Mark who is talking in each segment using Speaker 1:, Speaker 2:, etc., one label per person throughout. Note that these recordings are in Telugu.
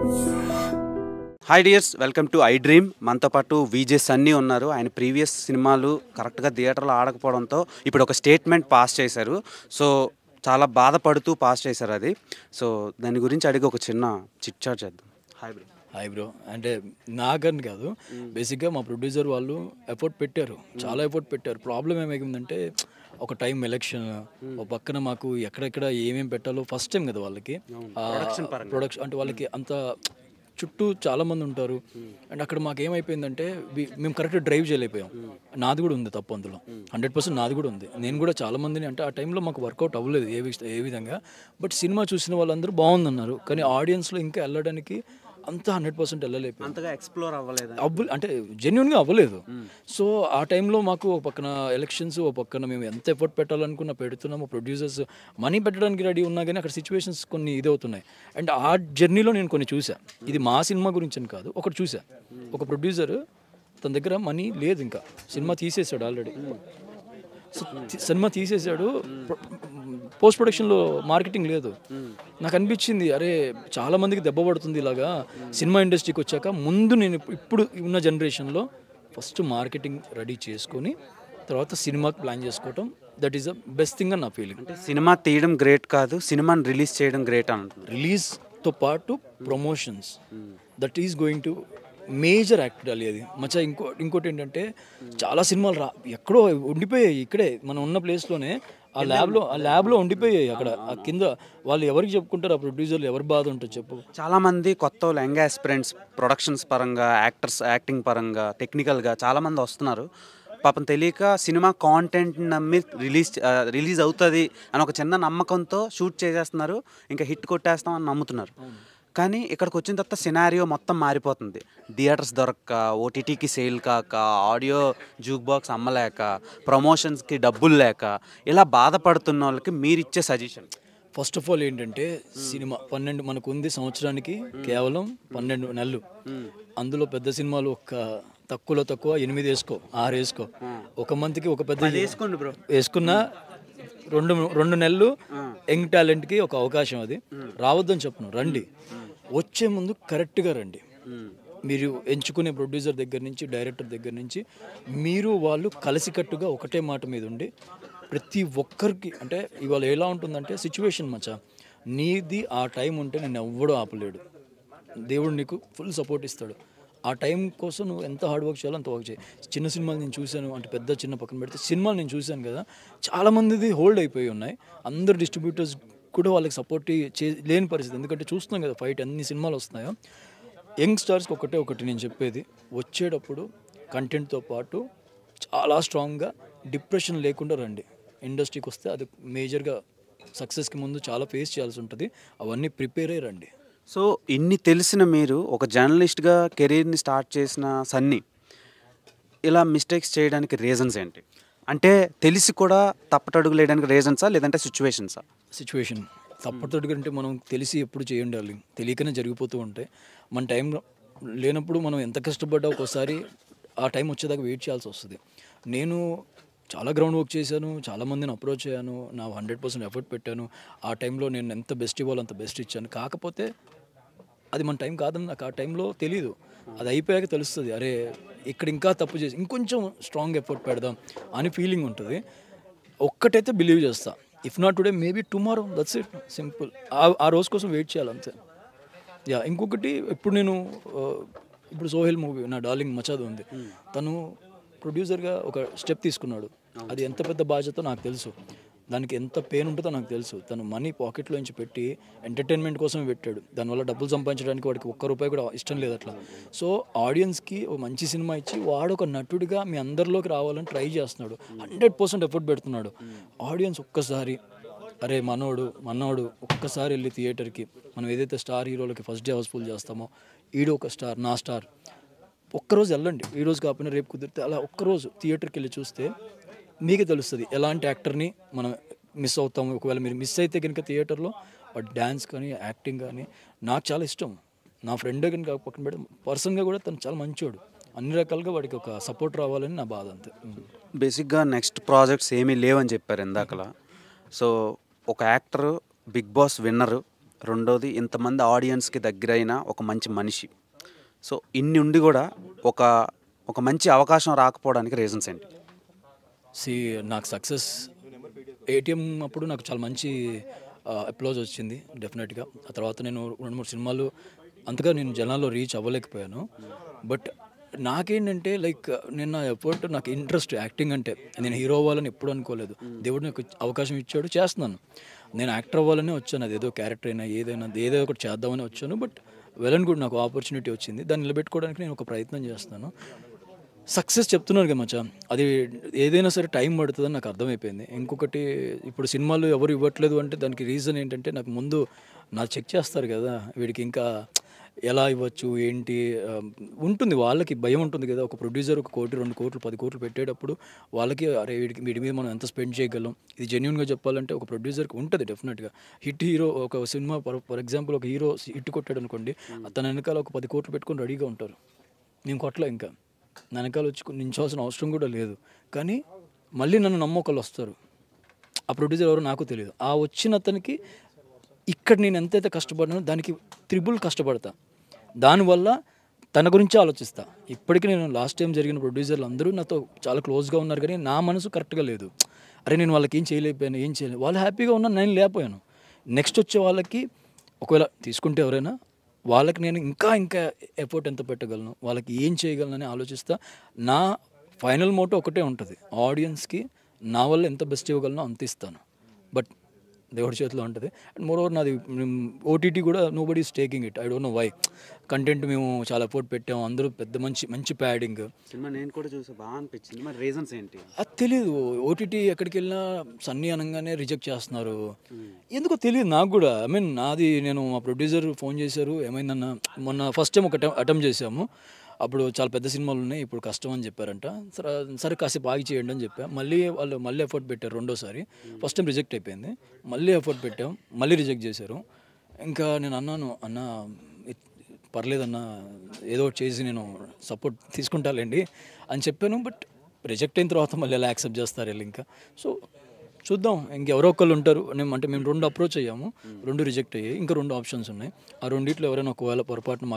Speaker 1: Hi dears, welcome to I dream. మనతో పాటు విజే సన్నీ ఉన్నారు. ఆయన ప్రీవియస్ సినిమాలు కరెక్ట్గా థియేటర్లో ఆడకపోవడంతో ఇప్పుడు ఒక స్టేట్మెంట్ పాస్ చేశారు. సో చాలా బాధపడుతూ పాస్ చేశారు అది. సో దాని గురించి అడిగి ఒక చిన్న చిట్ చాట్ చేద్దాం.
Speaker 2: Hi bro. అంటే నాకని కాదు, బేసిక్గా మా ప్రొడ్యూసర్ వాళ్ళు ఎఫర్ట్ పెట్టారు, చాలా ఎఫర్ట్ పెట్టారు. ప్రాబ్లం ఏమైందంటే ఒక టైం ఎలక్షన్, ఒక పక్కన మాకు ఎక్కడెక్కడ ఏమేమి పెట్టాలో ఫస్ట్ టైం కదా వాళ్ళకి ప్రొడక్షన్ అంటే వాళ్ళకి అంత చుట్టూ చాలామంది ఉంటారు. అండ్ అక్కడ మాకు ఏమైపోయిందంటే మేము కరెక్ట్గా డ్రైవ్ చేయలేకపోయాం. నాది కూడా ఉంది తప్పు అందులో, 100% నాది కూడా ఉంది. నేను కూడా చాలామందిని అంటే ఆ టైంలో మాకు వర్కౌట్ అవ్వలేదు ఏ విధంగా. బట్ సినిమా చూసిన వాళ్ళందరూ బాగుందన్నారు, కానీ ఆడియన్స్లో ఇంకా వెళ్ళడానికి అంతా 100% వెళ్ళలేదు,
Speaker 1: అంతగా ఎక్స్ప్లోర్ అవ్వలేదు,
Speaker 2: అంటే జెన్యున్గా అవ్వలేదు. సో ఆ టైంలో మాకు ఒక పక్కన ఎలక్షన్స్, ఒక పక్కన మేము ఎంత ఎఫర్ట్ పెట్టాలనుకున్నా పెడుతున్నాము. ప్రొడ్యూసర్స్ మనీ పెట్టడానికి రెడీ ఉన్నా కానీ అక్కడ సిచ్యువేషన్స్ కొన్ని ఇదవుతున్నాయి. అండ్ ఆ జర్నీలో నేను కొన్ని చూసా. ఇది మా సినిమా గురించి అని కాదు, ఒకటి చూసా. ఒక ప్రొడ్యూసర్ తన దగ్గర మనీ లేదు, ఇంకా సినిమా తీసేసాడు ఆల్రెడీ. సినిమా తీసేసాడు, పోస్ట్ ప్రొడక్షన్లో మార్కెటింగ్ లేదు. నాకు అనిపించింది, అరే చాలా మందికి దెబ్బ పడుతుంది ఇలాగా సినిమా ఇండస్ట్రీకి వచ్చాక. ముందు నేను ఇప్పుడు ఉన్న జనరేషన్లో ఫస్ట్ మార్కెటింగ్ రెడీ చేసుకొని తర్వాత సినిమాకి ప్లాన్ చేసుకోవటం, that is the best thing అని నా ఫీలింగ్.
Speaker 1: అంటే సినిమా తీయడం గ్రేట్ కాదు, సినిమాని రిలీజ్ చేయడం గ్రేట్ అంటున్నారు.
Speaker 2: రిలీజ్తో పాటు promotions, that is going to major act అది మచ్చా. ఇంకోటి ఏంటంటే చాలా సినిమాలు ఎక్కడో ఉండిపోయాయి, ఇక్కడే మనం ఉన్న ప్లేస్లోనే ఆ ల్యాబ్లో ఉండిపోయాయి. అక్కడ ఆ కింద వాళ్ళు ఎవరికి చెప్పుకుంటారు, ఆ ప్రొడ్యూసర్లు ఎవరి బాధ ఉంటుంది చెప్పు.
Speaker 1: చాలామంది కొత్త వాళ్ళు, యంగ్ ఆస్పిరెంట్స్, ప్రొడక్షన్స్ పరంగా, యాక్టింగ్ పరంగా, టెక్నికల్గా చాలామంది వస్తున్నారు. పాపం తెలియక సినిమా కాంటెంట్ నమ్మి రిలీజ్ అవుతుంది అని ఒక చిన్న నమ్మకంతో షూట్ చేసేస్తున్నారు, ఇంకా హిట్ కొట్టేస్తామని నమ్ముతున్నారు. కానీ ఇక్కడికి వచ్చిన తర్వాత సినారియో మొత్తం మారిపోతుంది. థియేటర్స్ దొరక్క, ఓటీటీకి సేల్ కాక, ఆడియో జూక్ బాక్స్ అమ్మలేక, ప్రమోషన్స్కి డబ్బులు లేక, ఇలా బాధపడుతున్న వాళ్ళకి మీరు ఇచ్చే సజెషన్?
Speaker 2: ఫస్ట్ ఆఫ్ ఆల్ ఏంటంటే సినిమా 12 మనకు ఉంది సంవత్సరానికి, కేవలం 12 నెలలు. అందులో పెద్ద సినిమాలు తక్కువ 8 వేసుకో, 6 వేసుకో. ఒక మంత్కి ఒక పెద్ద
Speaker 1: వేసుకోండి బ్రో,
Speaker 2: వేసుకున్నా 2 నెలలు యంగ్ టాలెంట్కి ఒక అవకాశం. అది రావద్దని చెప్పను, రండి. వచ్చే ముందు కరెక్ట్గా రండి. మీరు ఎంచుకునే ప్రొడ్యూసర్ దగ్గర నుంచి, డైరెక్టర్ దగ్గర నుంచి మీరు వాళ్ళు కలిసికట్టుగా ఒకటే మాట మీద ఉండి ప్రతి ఒక్కరికి, అంటే ఇవాళ ఎలా ఉంటుందంటే సిచ్యువేషన్ మచ్చా, నీది ఆ టైం ఉంటే నేను ఎవ్వడూ ఆపలేడు. దేవుడు నీకు ఫుల్ సపోర్ట్ ఇస్తాడు. ఆ టైం కోసం నువ్వు ఎంత హార్డ్ వర్క్ చేయాలో అంత వర్క్ చేయి. చిన్న సినిమాలు నేను చూశాను, అంటే పెద్ద చిన్న పక్కన పెడితే సినిమాలు నేను చూశాను కదా, చాలామందిది హోల్డ్ అయిపోయి ఉన్నాయి. అందరు డిస్ట్రిబ్యూటర్స్ కూడా వాళ్ళకి సపోర్ట్ లేని పరిస్థితి. ఎందుకంటే చూస్తున్నాం కదా ఫైట్ ఎన్ని సినిమాలు వస్తున్నాయో. యంగ్ స్టార్స్కి ఒకటి నేను చెప్పేది, వచ్చేటప్పుడు కంటెంట్తో పాటు చాలా స్ట్రాంగ్గా డిప్రెషన్ లేకుండా రండి. ఇండస్ట్రీకి వస్తే అది మేజర్గా సక్సెస్కి ముందు చాలా ఫేస్ చేయాల్సి ఉంటుంది. అవన్నీ ప్రిపేర్ అయ్యి రండి.
Speaker 1: సో ఇన్ని తెలిసిన మీరు ఒక జర్నలిస్ట్గా కెరీర్ని స్టార్ట్ చేసిన సన్నీ, ఇలా మిస్టేక్స్ చేయడానికి రీజన్స్ ఏంటి? అంటే తెలిసి కూడా తప్పటడుగులు వేయడానికి రీజన్సా, లేదంటే సిచ్యువేషన్సా?
Speaker 2: సిచ్యువేషన్ తప్పటడుగు అంటే మనం తెలిసి ఎప్పుడు చేయండి, తెలియకనే జరిగిపోతూ ఉంటాయి. మన టైం లేనప్పుడు మనం ఎంత కష్టపడ్డా ఒక్కోసారి ఆ టైం వచ్చేదాకా వెయిట్ చేయాల్సి వస్తుంది. నేను చాలా గ్రౌండ్ వర్క్ చేశాను, చాలామందిని అప్రోచ్ అయ్యాను, నా 100% ఎఫర్ట్ పెట్టాను. ఆ టైంలో నేను ఎంత బెస్ట్ ఇవ్వాలో అంత బెస్ట్ ఇచ్చాను. కాకపోతే అది మన టైం కాదని నాకు ఆ టైంలో తెలీదు. అది అయిపోయాక తెలుస్తుంది, అరే ఇక్కడ ఇంకా తప్పు చేసి ఇంకొంచెం స్ట్రాంగ్ ఎఫర్ట్ పెడదాం అని ఫీలింగ్ ఉంటుంది. ఒక్కటైతే బిలీవ్ చేస్తా, if not today maybe tomorrow, that's it, simple. ఆ రోజు కోసం వెయిట్ చేయాలి అంతే. ఇంకొకటి, ఇప్పుడు సోహెల్ మూవీ నా డార్లింగ్ మచాద్ ఉంది, తను ప్రొడ్యూసర్గా ఒక స్టెప్ తీసుకున్నాడు. అది ఎంత పెద్ద బాధ్యత నాకు తెలుసు, దానికి ఎంత పెయిన్ ఉంటుందో నాకు తెలుసు. తను మనీ పాకెట్లో నుంచి పెట్టి ఎంటర్టైన్మెంట్ కోసం పెట్టాడు. దానివల్ల డబ్బులు సంపాదించడానికి వాడికి ₹1 కూడా ఇష్టం లేదు అట్లా. సో ఆడియన్స్కి ఒక మంచి సినిమా ఇచ్చి వాడు ఒక నటుడిగా మీ అందరిలోకి రావాలని ట్రై చేస్తున్నాడు, 100% ఎఫర్ట్ పెడుతున్నాడు. ఆడియన్స్ ఒక్కసారి అరే మనోడు ఒక్కసారి వెళ్ళి థియేటర్కి, మనం ఏదైతే స్టార్ హీరోలకి ఫస్ట్ డే హౌస్ఫుల్ చేస్తామో, ఈడు ఒక స్టార్, నా స్టార్, ఒక్కరోజు వెళ్ళండి. ఈరోజు కాకపోయినా రేపు కుదిరితే అలా ఒక్కరోజు థియేటర్కి వెళ్ళి చూస్తే మీకే తెలుస్తుంది ఎలాంటి యాక్టర్ని మనం మిస్ అవుతాము. ఒకవేళ మీరు మిస్ అయితే కనుక థియేటర్లో వాటి డ్యాన్స్ కానీ, యాక్టింగ్ కానీ నాకు చాలా ఇష్టం. నా ఫ్రెండ్ కానీ పక్కన పెట్టి పర్సన్గా కూడా తను చాలా మంచివాడు. అన్ని రకాలుగా వాడికి ఒక సపోర్ట్ రావాలని నా బాధ అంతే.
Speaker 1: బేసిక్గా నెక్స్ట్ ప్రాజెక్ట్స్ ఏమీ లేవని చెప్పారు ఇందాకలా. సో ఒక యాక్టర్ బిగ్ బాస్ విన్నరు, రెండోది ఇంతమంది ఆడియన్స్కి దగ్గరైన ఒక మంచి మనిషి. సో ఇన్ని ఉండి కూడా ఒక ఒక మంచి అవకాశం రాకపోవడానికి రీజన్స్ ఏంటి?
Speaker 2: సి నాకు సక్సెస్ ఏటీఎం అప్పుడు నాకు చాలా మంచి అప్లోజ్ వచ్చింది డెఫినెట్గా. ఆ తర్వాత నేను 2-3 సినిమాలు అంతగా నేను జనాల్లో రీచ్ అవ్వలేకపోయాను. బట్ నాకేంటంటే లైక్ నేను నా ఎఫర్ట్, నాకు ఇంట్రెస్ట్ యాక్టింగ్ అంటే. నేను హీరో అవ్వాలని ఎప్పుడు అనుకోలేదు. దేవుడు నాకు అవకాశం ఇచ్చాడు, చేస్తున్నాను. నేను యాక్టర్ అవ్వాలని వచ్చాను. అది ఏదో క్యారెక్టర్ అయినా ఏదో ఒకటి చేద్దామని వచ్చాను. బట్ వెల్ అండ్ గుడ్, నాకు ఆపర్చునిటీ వచ్చింది. దాన్ని నిలబెట్టుకోవడానికి నేను ఒక ప్రయత్నం చేస్తాను. సక్సెస్ చెప్తున్నాను కదా మచ్చా, అది ఏదైనా సరే టైం పడుతుందని నాకు అర్థమైపోయింది. ఇంకొకటి, ఇప్పుడు సినిమాలు ఎవరు ఇవ్వట్లేదు అంటే దానికి రీజన్ ఏంటంటే, నాకు ముందు నాకు చెక్ చేస్తారు కదా, వీడికి ఇంకా ఎలా ఇవ్వచ్చు ఏంటి ఉంటుంది, వాళ్ళకి భయం ఉంటుంది కదా. ఒక ప్రొడ్యూసర్ 1 కోటి 2 కోట్లు 10 కోట్లు పెట్టేటప్పుడు వాళ్ళకి అరే వీడి మీద మనం ఎంత స్పెండ్ చేయగలం, ఇది జెన్యున్గా చెప్పాలంటే ఒక ప్రొడ్యూసర్కి ఉంటుంది డెఫినెట్గా. హిట్ హీరో ఒక సినిమా ఫర్ ఎగ్జాంపుల్ ఒక హీరో హిట్ కొట్టాడు అనుకోండి, తన వెనకాల ఒక 10 కోట్లు పెట్టుకొని రెడీగా ఉంటారు. నేను కొట్టలే, ఇంకా నా వెనకాల వచ్చి నించోవాల్సిన అవసరం కూడా లేదు. కానీ మళ్ళీ నన్ను నమ్మొకళ్ళు వస్తారు. ఆ ప్రొడ్యూసర్ ఎవరో నాకు తెలియదు. ఆ వచ్చిన అతనికి ఇక్కడ నేను ఎంతైతే కష్టపడినానో దానికి త్రిబుల్ కష్టపడతా. దానివల్ల తన గురించి ఆలోచిస్తా. ఇప్పటికీ నేను లాస్ట్ టైం జరిగిన ప్రొడ్యూసర్లు అందరూ నాతో చాలా క్లోజ్గా ఉన్నారు, కానీ నా మనసు కరెక్ట్గా లేదు. అరే నేను వాళ్ళకి ఏం చేయలేకపోయాను. వాళ్ళు హ్యాపీగా ఉన్నారు, నేను లేకపోయాను. నెక్స్ట్ వచ్చే వాళ్ళకి ఒకవేళ తీసుకుంటే ఎవరైనా, వాళ్ళకి నేను ఇంకా ఎఫర్ట్ ఎంత పెట్టగలను, వాళ్ళకి ఏం చేయగలనని ఆలోచిస్తా. నా ఫైనల్ మోటో ఒకటే ఉంటుంది, ఆడియన్స్కి నా వల్ల ఎంత బెస్ట్ ఇవ్వగలనో అంత ఇస్తాను. బట్ దేవుడి చేతిలో ఉంటుంది. అండ్ మోర్ ఓవర్ నాది ఓటీటీ కూడా nobody is taking it. I don't know why. Content మేము చాలా ఎఫర్ట్ పెట్టాము, అందరూ పెద్ద మంచి ప్యాడింగ్.
Speaker 1: సినిమా నేను కూడా చూసి బాగా అనిపించింది. మరి రీజన్స్ ఏంటి?
Speaker 2: అది తెలియదు. ఓటీటీ ఎక్కడికి వెళ్ళినా సన్నీ అనగానే రిజెక్ట్ చేస్తున్నారు. ఎందుకో తెలియదు నాకు కూడా. ఐ మీన్ నేను మా ప్రొడ్యూసర్ ఫోన్ చేశారు, ఏమైందన్న మొన్న ఫస్ట్ టైం ఒక అటెంప్ట్ చేసాము, అప్పుడు చాలా పెద్ద సినిమాలు ఉన్నాయి, ఇప్పుడు కష్టం అని చెప్పారంట. సరే కాసేపు ఆగి చేయండి అని చెప్పా. వాళ్ళు మళ్ళీ ఎఫర్ట్ పెట్టారు రెండోసారి. ఫస్ట్ టైం రిజెక్ట్ అయిపోయింది, మళ్ళీ ఎఫర్ట్ పెట్టాం, మళ్ళీ రిజెక్ట్ చేశారు. ఇంకా నేను అన్నాను, అన్న పర్లేదన్న, ఏదో ఒకటి చేసి నేను సపోర్ట్ తీసుకుంటాలేండి అని చెప్పాను. బట్ రిజెక్ట్ అయిన తర్వాత మళ్ళీ ఎలా యాక్సెప్ట్ చేస్తారు వీళ్ళు ఇంకా. సో చూద్దాం, ఇంకెవరో ఒకళ్ళు ఉంటారు. మేము 2 అప్రోచ్ అయ్యాము, 2 రిజెక్ట్ అయ్యాయి. ఇంకా 2 ఆప్షన్స్ ఉన్నాయి. ఆ రెండిట్లో ఎవరైనా ఒకవేళ పొరపాటున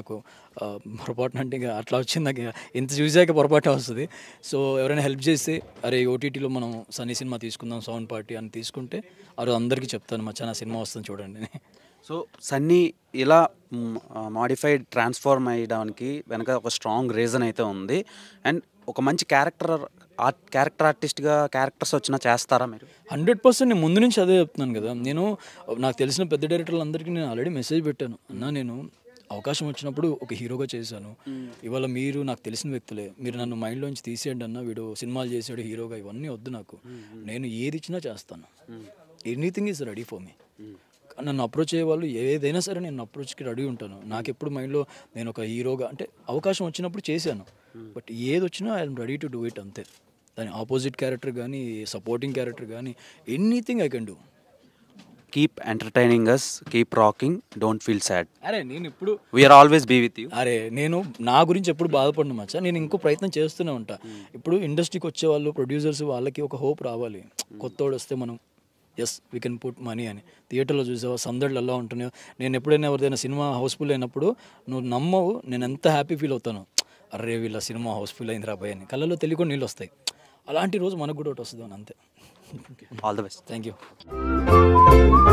Speaker 2: అంటే ఇక అట్లా వచ్చింది, నాకు ఇంత చూసాక పొరపాటు వస్తుంది. సో ఎవరైనా హెల్ప్ చేస్తే, అరే ఓటీటీలో మనం సన్నీ సినిమా తీసుకుందాం సౌండ్ పార్టీ అని తీసుకుంటే, అది అందరికీ చెప్తాను, మచ్చా నా సినిమా వస్తుంది చూడండి.
Speaker 1: సో సన్నీ ఇలా మాడిఫైడ్ ట్రాన్స్ఫార్మ్ అయ్యడానికి వెనక ఒక స్ట్రాంగ్ రీజన్ అయితే ఉంది. అండ్ ఒక మంచి క్యారెక్టర్ ఆర్టిస్ట్గా క్యారెక్టర్స్ వచ్చినా చేస్తారా మీరు?
Speaker 2: 100% నేను ముందు నుంచి అదే చెప్తున్నాను కదా. నాకు తెలిసిన పెద్ద డైరెక్టర్లు అందరికీ నేను ఆల్రెడీ మెసేజ్ పెట్టాను, అన్న నేను అవకాశం వచ్చినప్పుడు ఒక హీరోగా చేశాను, ఇవాళ మీరు నాకు తెలిసిన వ్యక్తులే, మీరు నన్ను మైండ్లోంచి తీసేయండి అన్న, వీడు సినిమాలు చేసాడు హీరోగా, ఇవన్నీ వద్దు నాకు, నేను ఏది ఇచ్చినా చేస్తాను, anything is ready for me. నన్ను అప్రోచ్ అయ్యేవాళ్ళు ఏదైనా సరే నేను అప్రోచ్కి రెడీ ఉంటాను. నాకు ఎప్పుడు మైండ్లో నేను ఒక హీరోగా అంటే అవకాశం వచ్చినప్పుడు చేశాను, బట్ ఏది వచ్చినా I'm ready to do it అంతే. దాని ఆపోజిట్ క్యారెక్టర్ కానీ సపోర్టింగ్ క్యారెక్టర్ కానీ anything I can do.
Speaker 1: Keep entertaining us, keep rocking, don't feel sad.
Speaker 2: అరే నేను ఇప్పుడు
Speaker 1: we are always be with you.
Speaker 2: అరే నేను నా గురించి ఎప్పుడు బాధపడిన మచ్చా, నేను ఇంకో ప్రయత్నం చేస్తూనే ఉంటా. ఇప్పుడు ఇండస్ట్రీకి వచ్చే వాళ్ళు ప్రొడ్యూసర్స్, వాళ్ళకి ఒక హోప్ రావాలి, కొత్తోడు వస్తే మనం yes we can put money అని. థియేటర్లో చూసావా సందడిలో ఎలా ఉంటున్నాయో. నేను ఎప్పుడైనా ఎవరిదైనా సినిమా హౌస్ఫుల్ అయినప్పుడు నువ్వు నమ్మవు నేను ఎంత హ్యాపీ ఫీల్ అవుతాను, అరే వీళ్ళ సినిమా హౌస్ఫుల్ అయింది రాబోయే అని, కళ్ళలో తెలియకుండా నీళ్ళు వస్తాయి. అలాంటి రోజు మనకు కూడా ఒకటి వస్తుంది అని అంతే.
Speaker 1: All the best.
Speaker 2: Thank you.